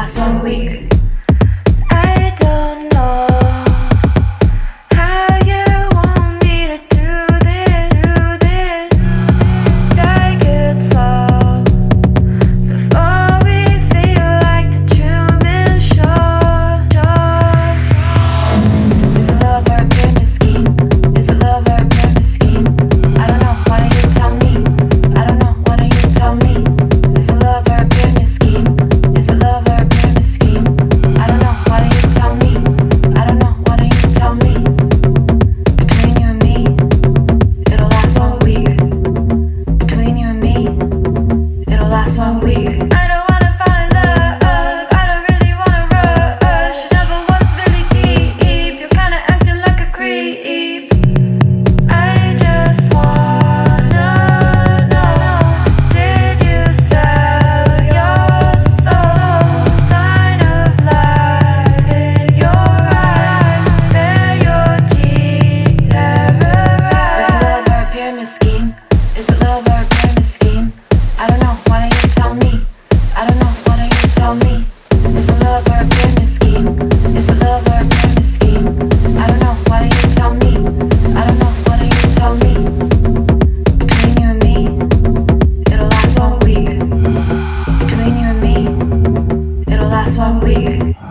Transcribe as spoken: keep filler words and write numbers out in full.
last one week. I don't know how you want me to do this, do this. Take it slow before we feel like the Truman Show. Is it love or a pyramid scheme? Is it love or a pyramid scheme? I don't know, why don't you tell me? I don't know, why don't you tell me? Is it love or a pyramid scheme? Is it love or a pyramid scheme? I don't know, why don't you tell me? I don't know, why don't you tell me? Between you and me, it'll last one week. Between you and me, it'll last one week. I don't wanna fall in love, I don't really wanna rush. Never was really deep, you're kinda acting like a creep. I just wanna know, did you sell your soul? Sign of life in your eyes, bare your teeth terrorize. Is it love or a pyramid scheme? Is it love or a pyramid scheme? I don't know, why don't you tell me? I don't know, why don't you tell me? Is it love or a pyramid scheme? Is it love or a pyramid scheme? I don't know, why don't you tell me? I don't know, why don't you tell me? Between you and me, it'll last one week. Between you and me, it'll last one week.